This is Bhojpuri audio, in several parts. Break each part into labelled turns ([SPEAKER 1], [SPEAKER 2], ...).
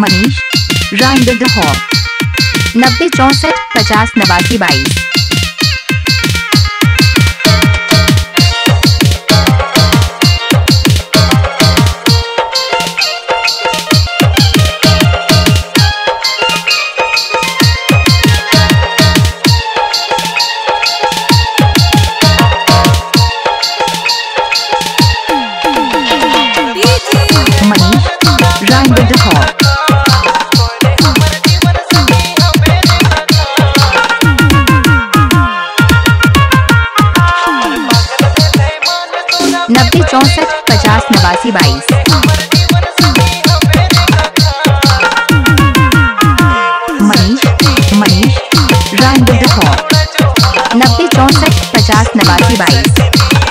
[SPEAKER 1] Manish rhyme with the hawk 90 64 50 89 22। Rhyme with the hawk 90 64 50 89 22। Manish Rhyme with the hawk 90 64 50 89 22।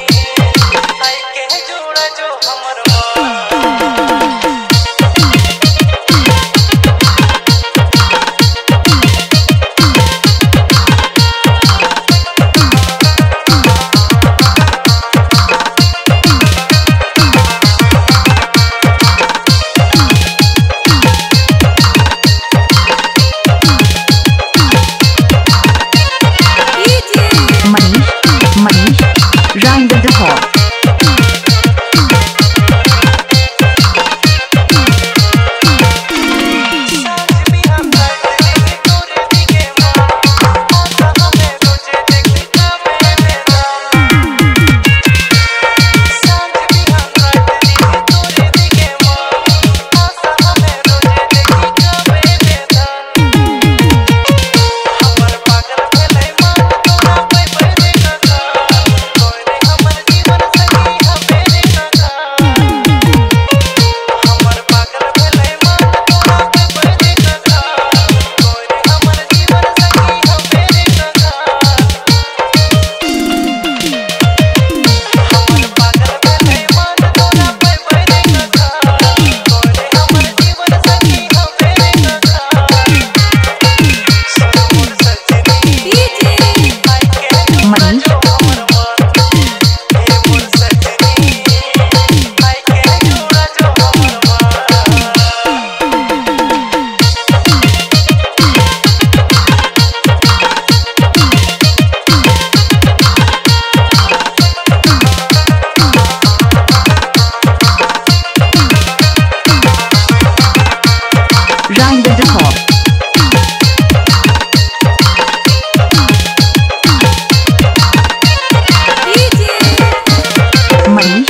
[SPEAKER 1] Rhyme with the hawk Rhyme with the hawk Manish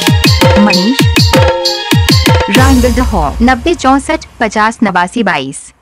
[SPEAKER 1] Rhyme with the hawk 90 64 50 89 22।